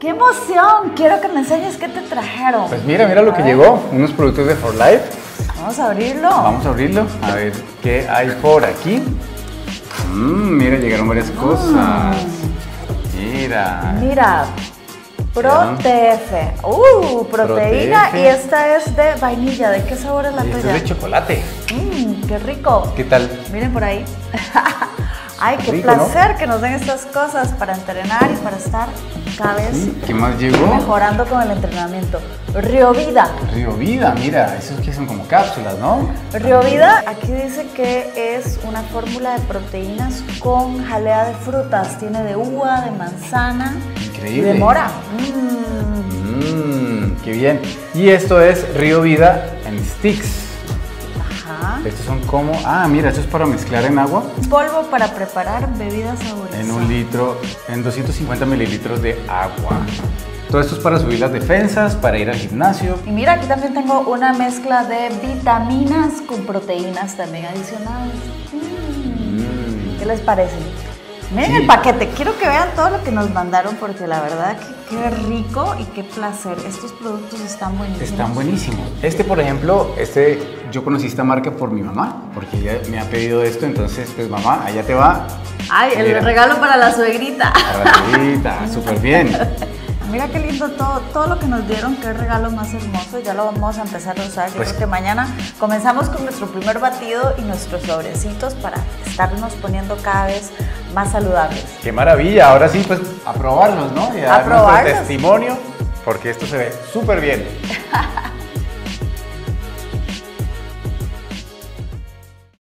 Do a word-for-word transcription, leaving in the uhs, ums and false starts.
¡Qué emoción! Quiero que me enseñes qué te trajeron. Pues mira, mira lo que llegó. Unos productos de For Life. Vamos a abrirlo. Vamos a abrirlo. A ver qué hay por aquí. Mmm, mira, llegaron varias cosas. Mira. Mira. Protef. Uh, proteína. Protef. Y esta es de vainilla. ¿De qué sabor es la Y tuya? esto es de chocolate. Mmm, qué rico. ¿Qué tal? Miren por ahí. Ay, qué Rico, placer, ¿no? que nos den estas cosas para entrenar y para estar cada vez Sí, ¿qué más llegó? mejorando con el entrenamiento. Riovida. Río Vida, mira, esos que son como cápsulas, ¿no? Riovida, aquí dice que es una fórmula de proteínas con jalea de frutas. Tiene de uva, de manzana Increíble. y de mora. Mm. Mmm, qué bien. Y esto es Río Vida en sticks. Ajá. Estos son como, ah, mira, esto es para mezclar en agua. Polvo para preparar bebidas saborizadas. En un litro, en doscientos cincuenta mililitros de agua. Todo esto es para subir las defensas, para ir al gimnasio. Y mira, aquí también tengo una mezcla de vitaminas con proteínas también adicionales. Mm. Mm. ¿Qué les parece? Miren Sí. el paquete, quiero que vean todo lo que nos mandaron porque la verdad que qué rico y qué placer. Estos productos están buenísimos. Están buenísimos. Este, por ejemplo, este, yo conocí esta marca por mi mamá, porque ella me ha pedido esto, entonces, pues mamá, allá te va. Ay, el Mira. regalo para la suegrita. Para la suegrita, súper bien. Mira qué lindo todo, todo lo que nos dieron, qué regalo más hermoso. Ya lo vamos a empezar a usar. Yo Pues- creo que mañana comenzamos con nuestro primer batido y nuestros sobrecitos para estarnos poniendo cada vez más saludables. Qué maravilla. Ahora sí, pues a probarlos, ¿no? Y a A dar nuestro probarlos. testimonio, porque esto se ve súper bien.